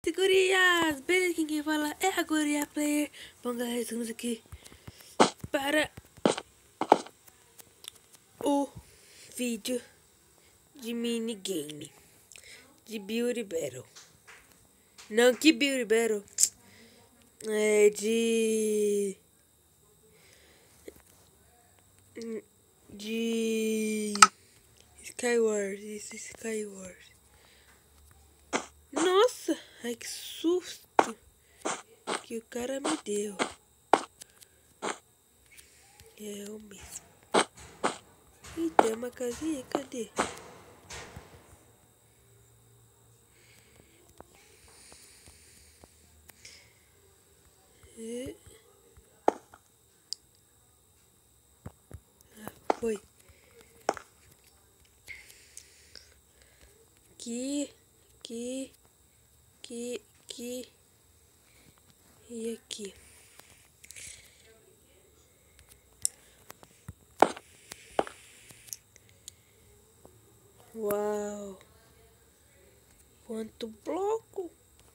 Gurias, beleza? Quem fala é a Guria Player. Bom, galera, estamos aqui para o vídeo de minigame de Beauty Battle. Não, que Beauty Battle? É de Skywars, isso, Skywars. Nossa, ai que susto que o cara me deu. É o mesmo. E tem uma casinha, cadê? Foi. Aqui e aqui. Uau! Quanto bloco!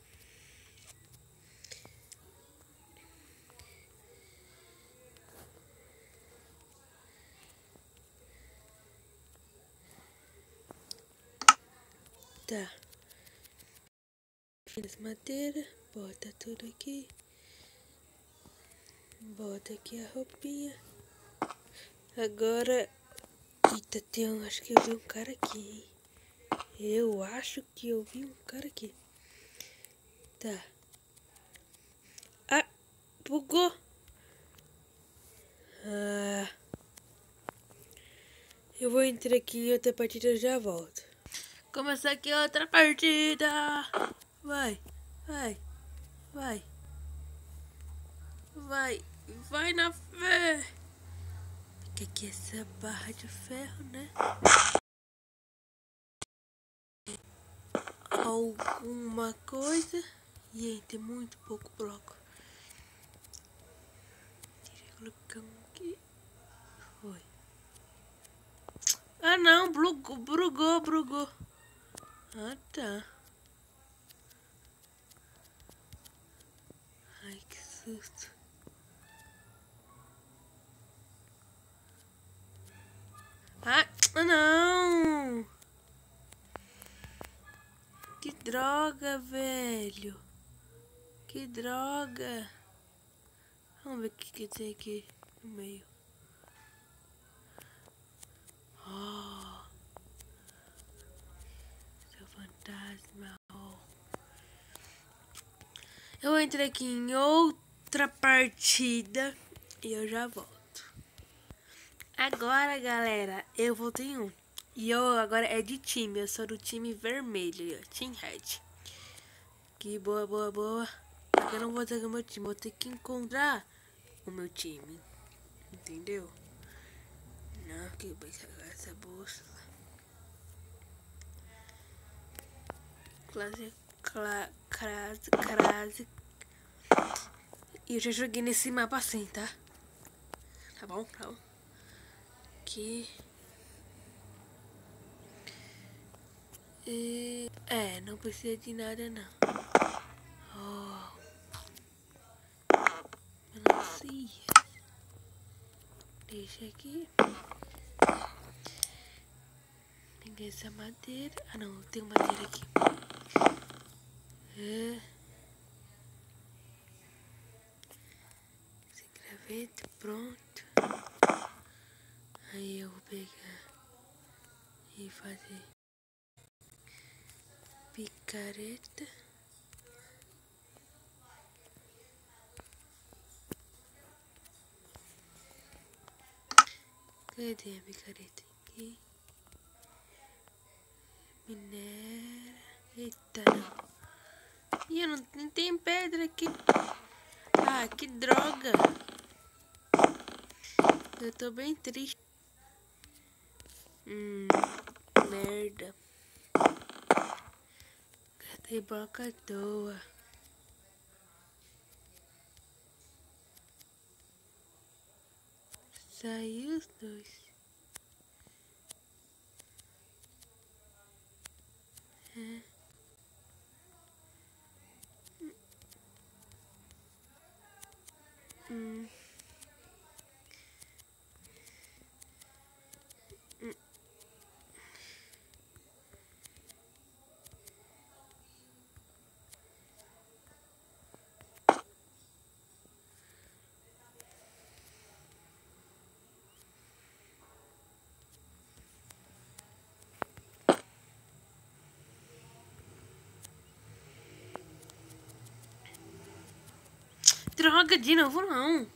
Tá. Fiz madeira, bota tudo aqui. Bota aqui a roupinha. Agora, eita, acho que eu vi um cara aqui, hein? Eu acho que eu vi um cara aqui. Tá. Ah, bugou. Ah, eu vou entrar aqui em outra partida e já volto. Começar aqui outra partida. Vai, vai, vai. Vai na fé. Que aqui é essa barra de ferro, né? Alguma coisa. E aí, tem muito pouco bloco. Deixa eu colocar um aqui. Foi. Ah não, brugou. Ah tá. Ai, que susto. Ah, não. Que droga, velho. Que droga. Vamos ver o que tem aqui no meio. Oh, seu fantasma. Oh. Eu entrei aqui em outra partida e eu já volto. Agora, galera, eu voltei em um. E eu agora é de time, eu sou do time vermelho, Team Red. Que boa. Eu não vou ter o meu time, vou ter que encontrar o meu time. Entendeu? Não, que vai pegar essa bolsa. Crase. E eu já joguei nesse mapa assim, tá? Tá bom. Aqui. Não precisa de nada não. Oh. Melancia. Deixa aqui. Peguei essa madeira. Ah não, tem madeira aqui. Esse graveto, pronto. Aí eu vou pegar e fazer picareta. Cadê a picareta? Aqui. Minério. Eita, não. E eu não tenho pedra aqui. Ah, que droga. Eu tô bem triste. Merda. Cadê bloco à toa? Saiu os dois. Droga, de novo não.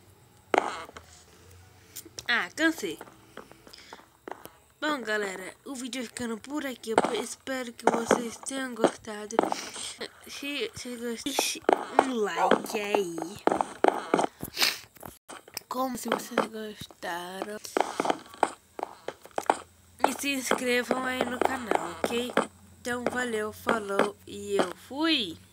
Ah, cansei. Bom, galera, o vídeo ficando por aqui. Eu espero que vocês tenham gostado. Se deixe um like aí. Como se vocês gostaram. E se inscrevam aí no canal, ok? Então, valeu, falou e eu fui!